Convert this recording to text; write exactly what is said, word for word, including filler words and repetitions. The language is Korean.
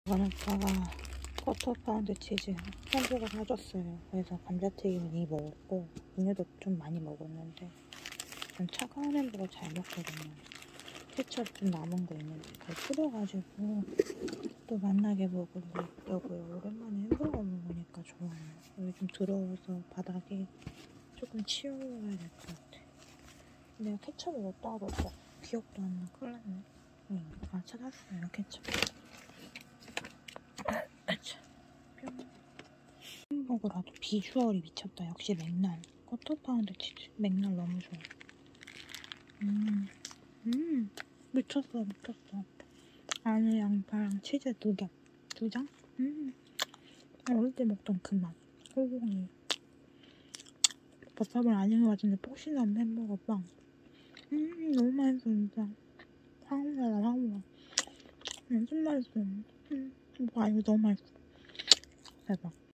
이건 오빠가 쿼터 파운드 치즈 햄버거 사줬어요. 그래서 감자튀김은 이 먹었고 오늘도 좀 많이 먹었는데 전 차가운 햄버거 잘 먹거든요. 케첩 좀 남은 거 있는데 그걸 풀어가지고 또 만나게 먹으려고요. 오랜만에 햄버거 먹으니까 좋아요. 여기 좀 더러워서 바닥이 조금 치워야 될 것 같아. 내가 케첩을 못 따왔어. 기억도 안 나. 큰일 났네. 응. 아, 찾았어요. 케첩. 햄버거라도 비주얼이 미쳤다. 역시 맥날. 쿼터 파운드 치즈. 맥날 너무 좋아. 음, 음, 미쳤어, 미쳤어. 안에 양파랑 치즈 두 겹. 두 장? 음, 어릴 때 먹던 그 맛. 소고기. 버섯을 안 익은 것 같은데 폭신한 햄버거 빵. 음, 너무 맛있어, 진짜. 황홀하다, 황홀해. 완전 맛있어. 음, 와, 이거 너무 맛있어. 대박.